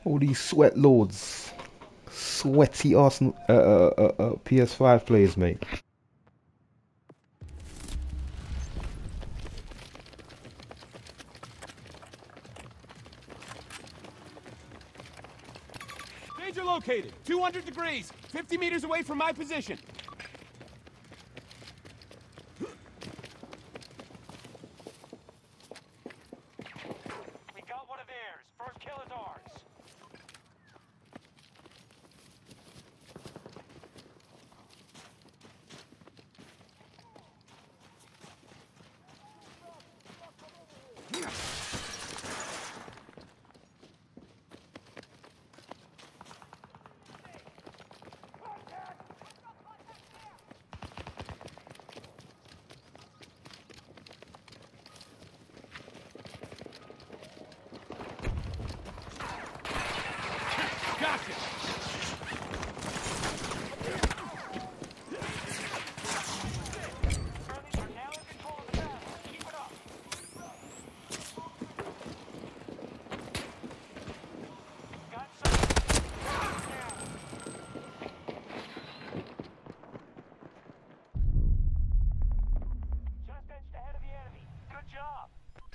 All these sweat lords. Sweaty Arsenal PS5 players, mate. Danger located. 200 degrees. 50 meters away from my position. We got one of theirs. First kill is ours. Gotcha. Friendlies are now in control of the battle. Keep it up. Got some. Down. Just edged ahead of the enemy. Good job.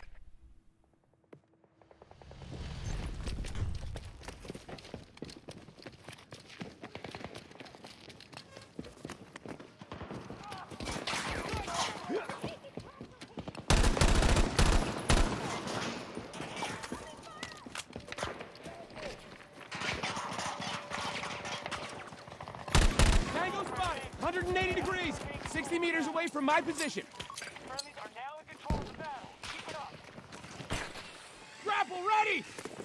Tango spotted. 180 degrees. 60 meters away from my position. Friendlies are now in control of the battle. Keep it up. Grapple ready.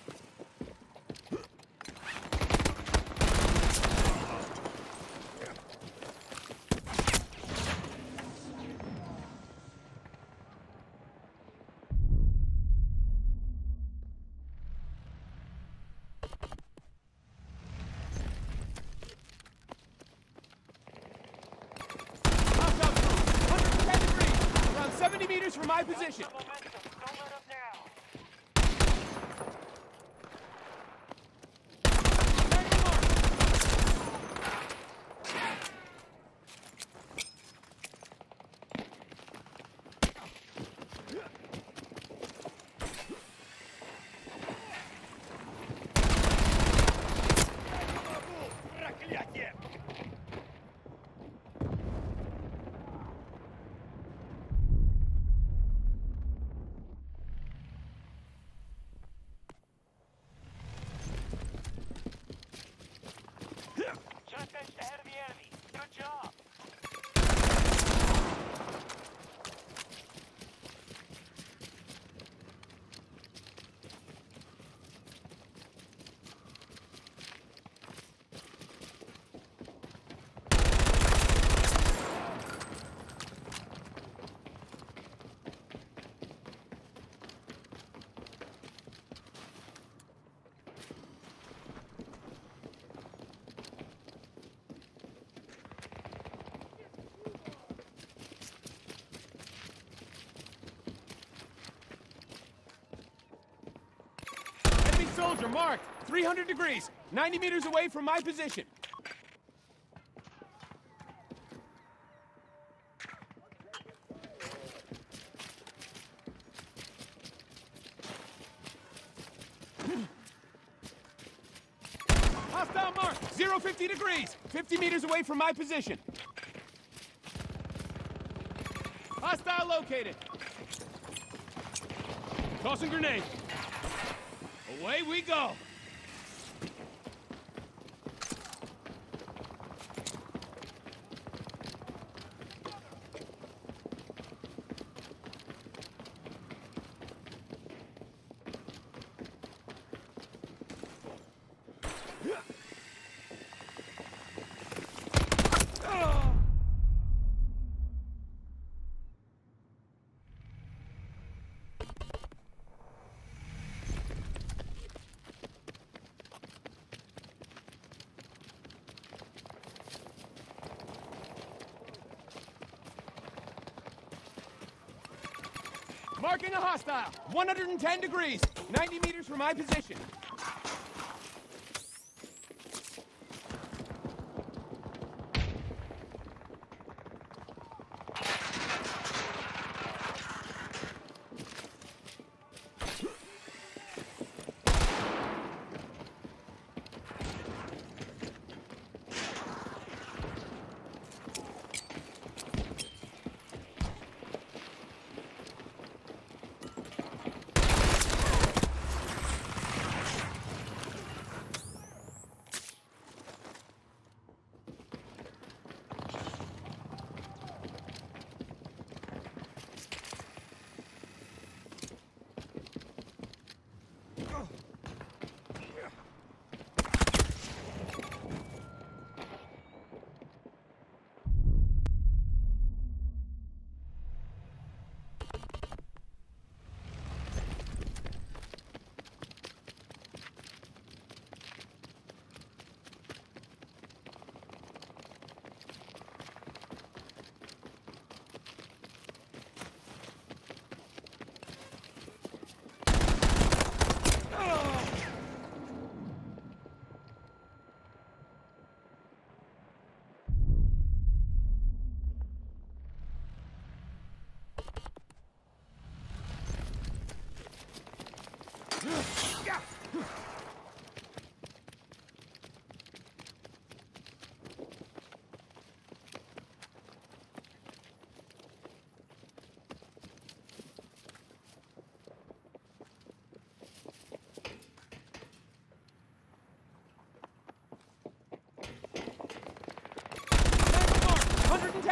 Hostile crew. 110 degrees. Around 70 meters from my position. Some momentum. Don't let up now. Tango marked. Just edged ahead of the enemy. Good job. Enemy soldier marked. 300 degrees. 90 meters away from my position. Hostile marked. 050 degrees. 50 meters away from my position. Hostile located. Tossing grenade. Away we go. Marking a hostile. 110 degrees. 90 meters from my position.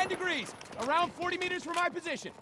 degrees. Around 40 meters from my position.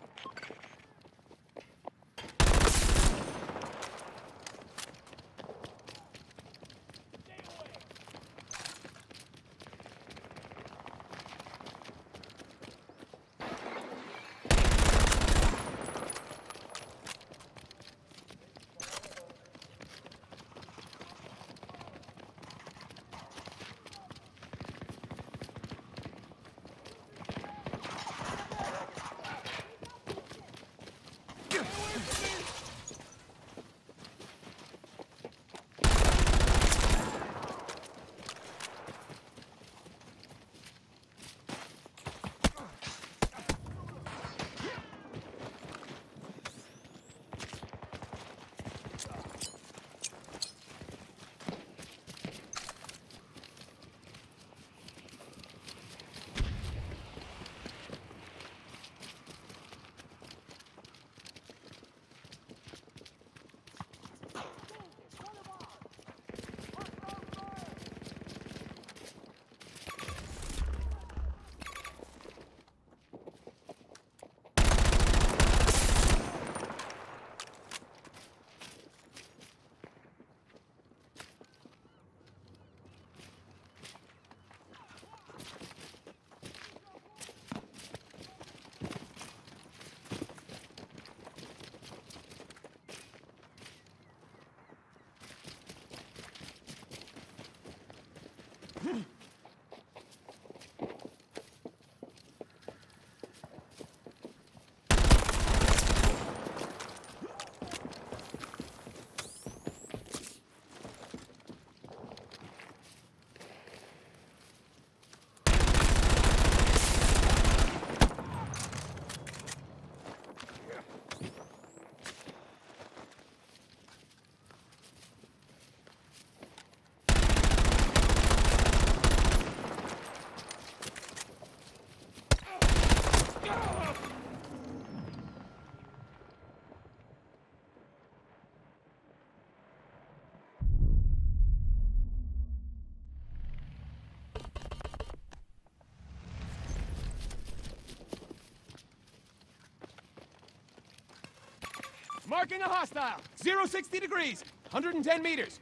Marking a hostile. 060 degrees. 110 meters.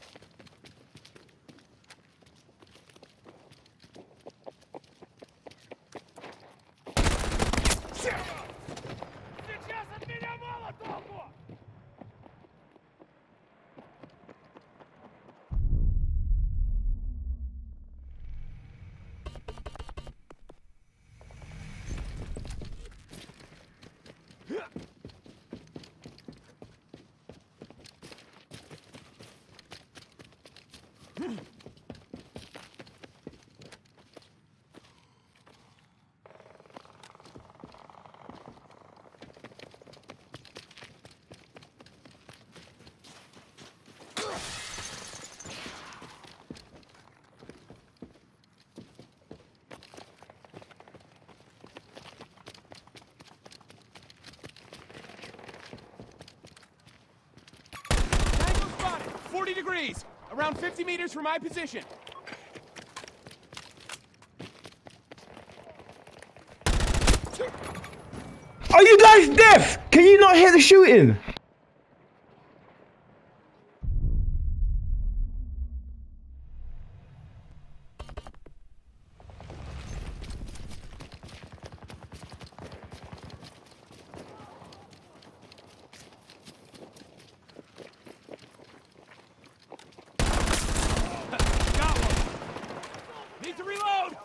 Сейчас от меня мало толку! Tango spotted. 40 degrees. Around 50 meters from my position. Are you guys deaf? Can you not hear the shooting? Got one. Need to reload.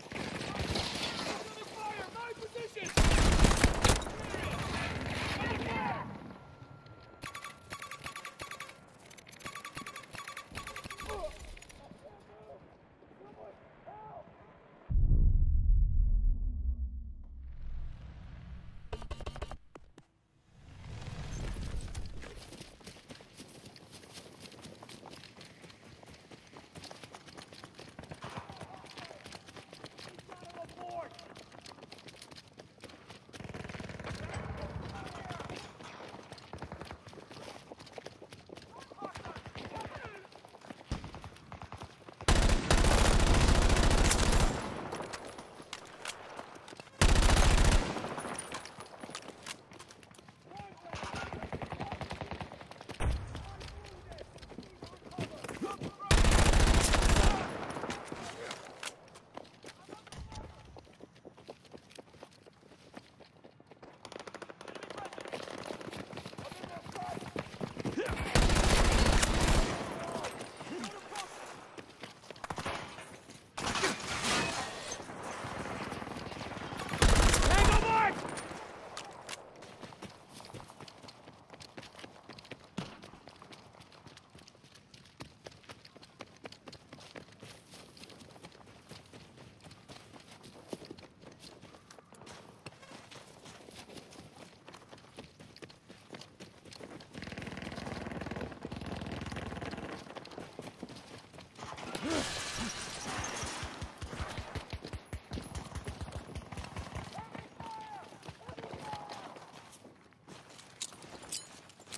Fire, my position.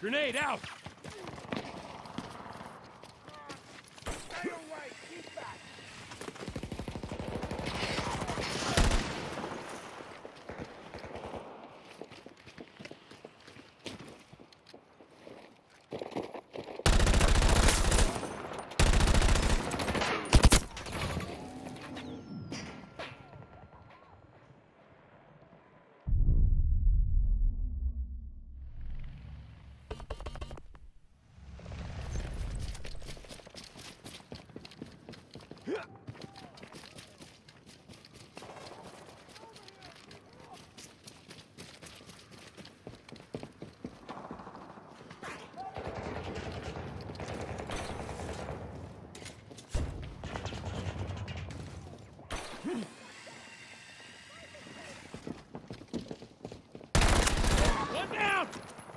Grenade out! Stay away! Keep back! One down!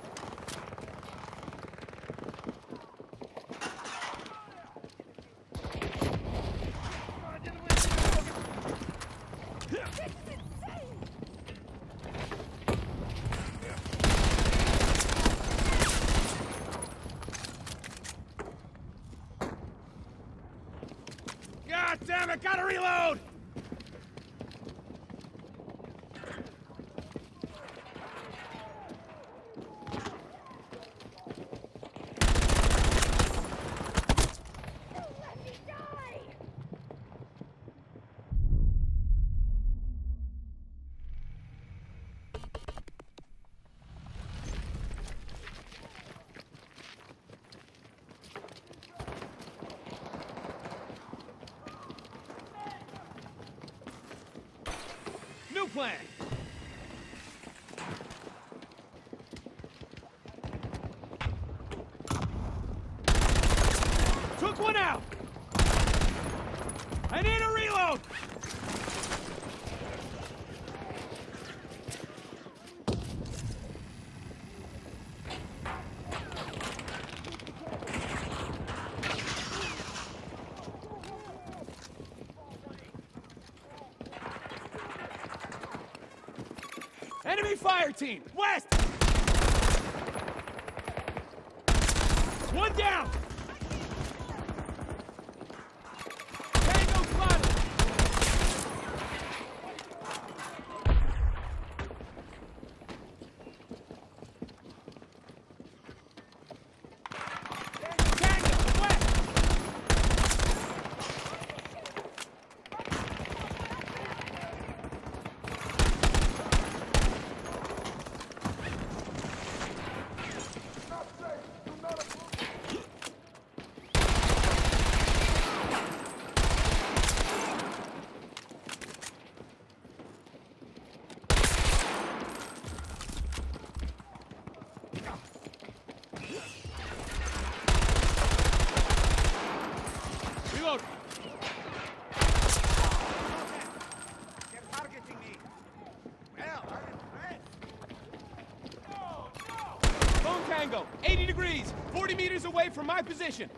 God damn it, gotta reload! New plan! Took one out! I need a reload! Enemy fire team! West! One down! Tango spotted! Tango, west! Reload! They're targeting me! Well, I'm impressed! Phone Tango, 80 degrees, 40 meters away from my position.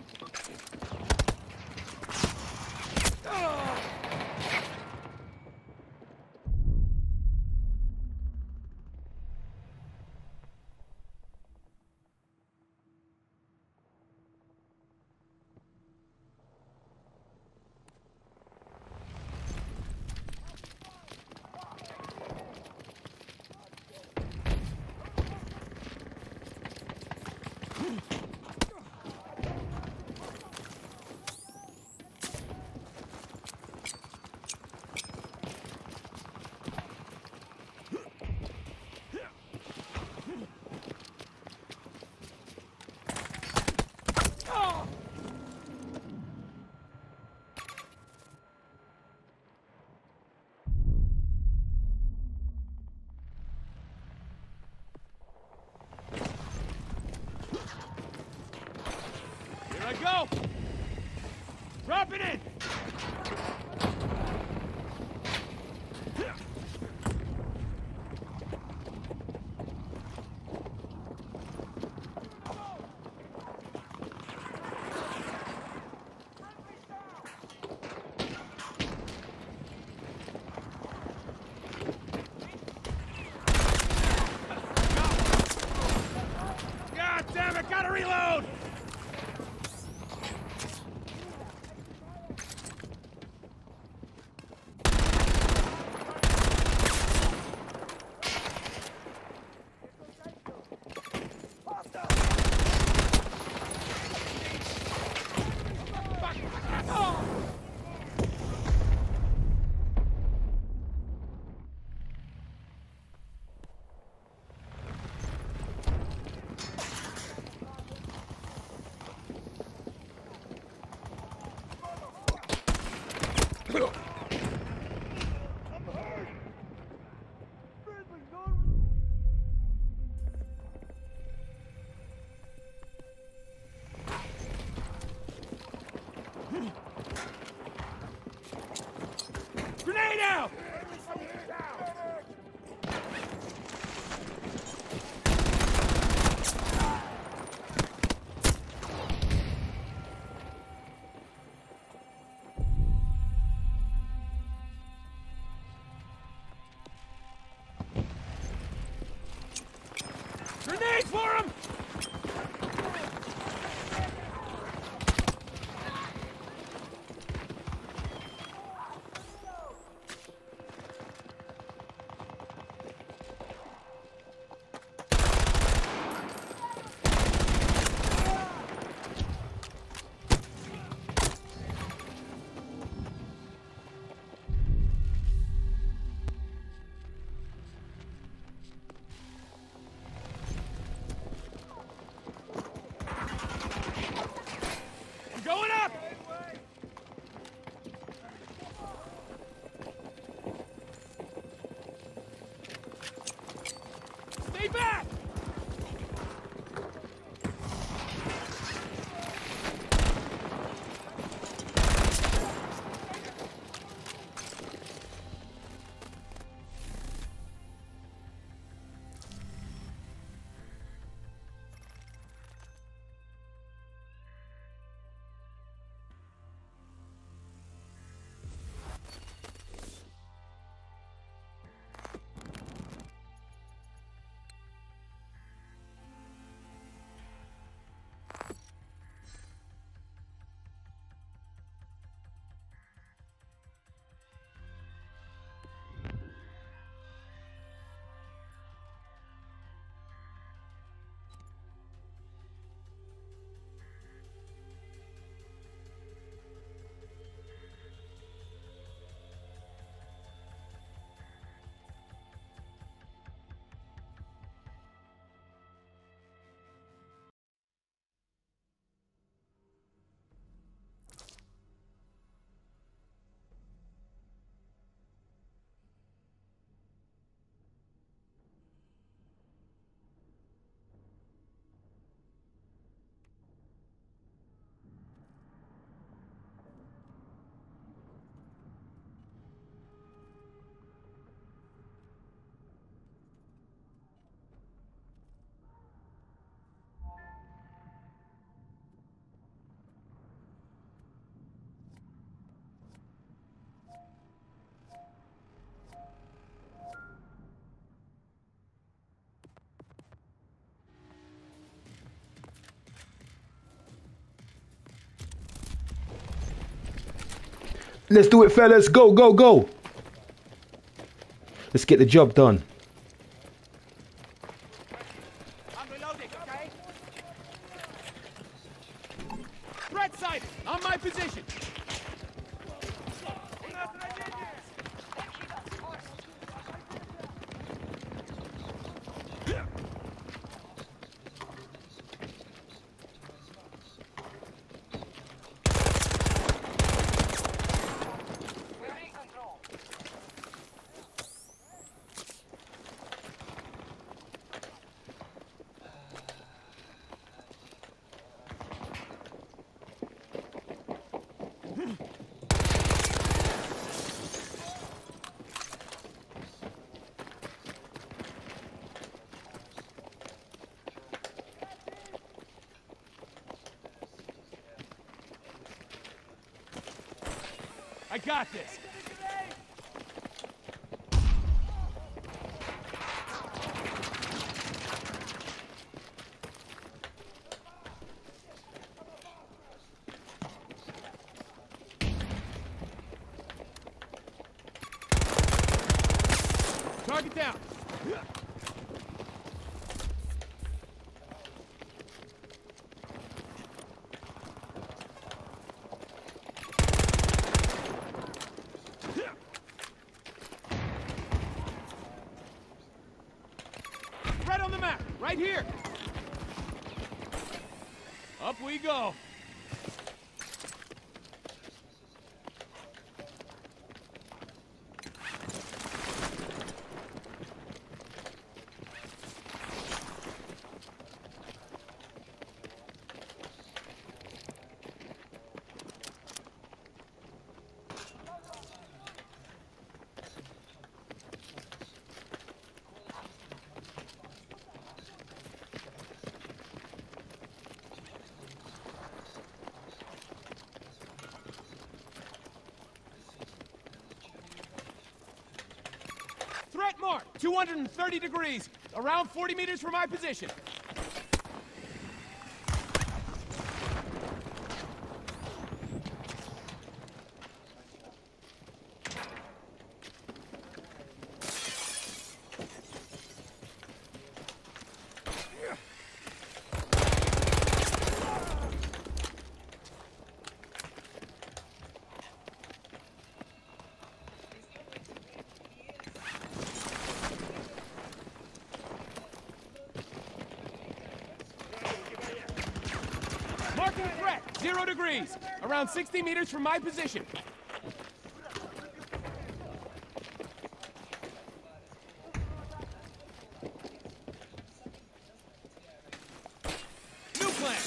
Here I go! Drop it in! God damn Let's do it, fellas. Go, go, go. Let's get the job done. I'm reloading, okay? Threat sighted! On my position! We're in control. I got this! Target down! Right on the map, right here! Up we go! Threat mark, 230 degrees, around 40 meters from my position. Marking threat, 0 degrees, around 60 meters from my position. New plan.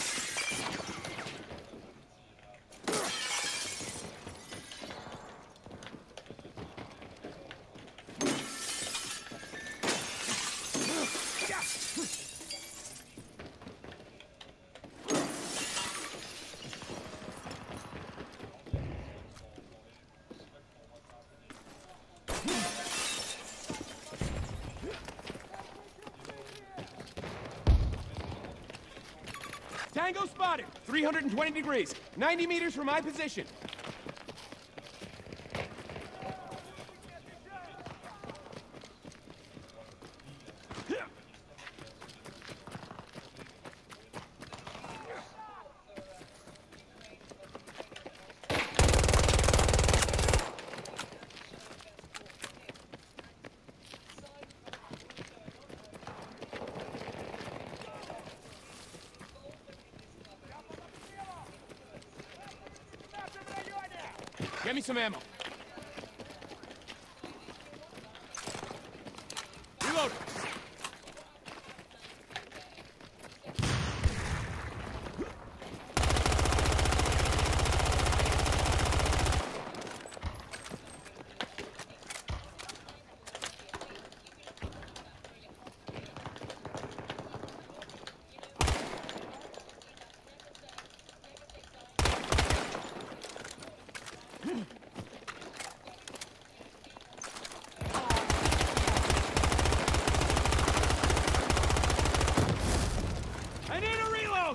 Tango spotted, 320 degrees, 90 meters from my position. Get me some ammo. Reload. I need a reload!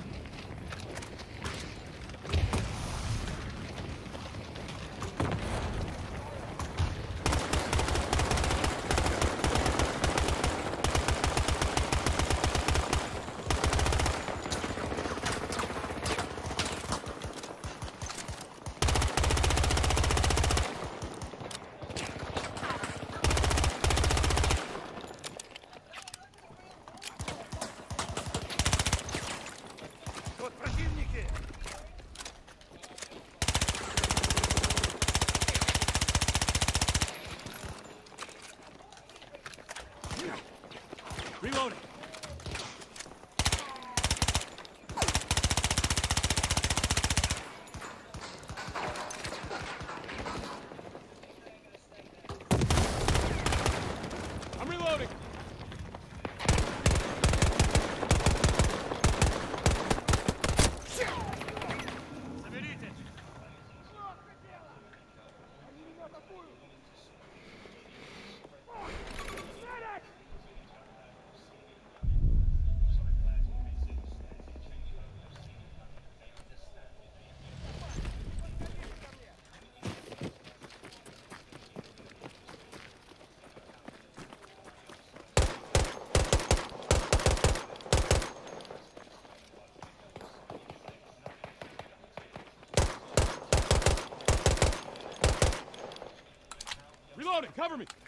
Reloading. Cover me.